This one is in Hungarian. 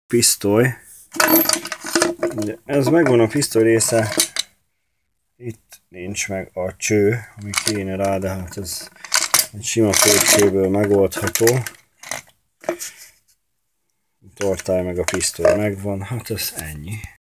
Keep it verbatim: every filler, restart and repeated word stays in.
pisztoly. Ez megvan a pisztoly része. Itt nincs meg a cső, ami kéne rá, de hát ez egy sima pékséből megoldható. A tartály meg a pisztoly megvan, hát ez ennyi.